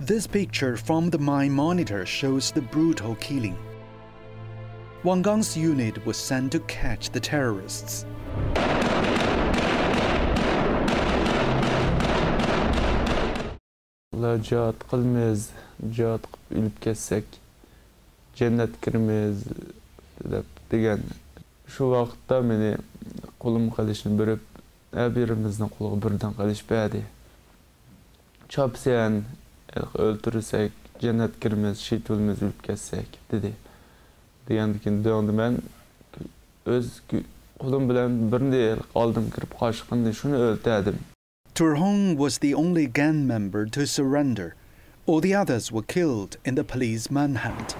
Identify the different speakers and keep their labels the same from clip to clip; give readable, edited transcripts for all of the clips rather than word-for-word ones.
Speaker 1: This picture from the mine monitor shows the brutal killing. Wang Gang's unit was sent to catch the terrorists.
Speaker 2: Jihad qilmaymiz, jihad qilib o'lib ketsak, jannat kirmaymiz degan. Shu vaqtda meni qo'lim qilishni berib, birimizni qo'liga birdan qilishmadi. Chopsan, o'ltirsak, jannat kirmaymiz, shehid bo'lmaymiz, o'lib ketsak dedi. Degandan keyin men o'z qo'lim bilan birni oldim, kirib qochqanda shuni o'ldirdim.
Speaker 1: Turhong was the only gang member to surrender. All the others were killed in the police manhunt.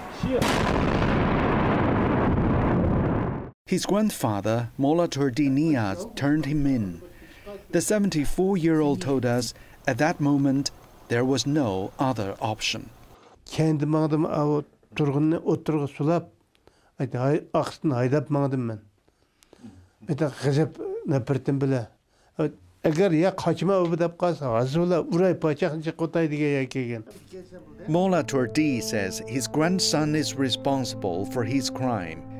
Speaker 1: His grandfather, Mullah Turdi Niaz, turned him in. The 74-year-old told us at that moment there was no other option.
Speaker 3: Kendim ağdım turğunni oturğu sulap, aqsını haydap mağdım ben. Beta gıcıp nefretim bile. Eğer ya kaçma öbedep kalsa, azula burayı paçakınca kotay diye yakegen.
Speaker 1: Mullah Turdi says his grandson is responsible for his crime.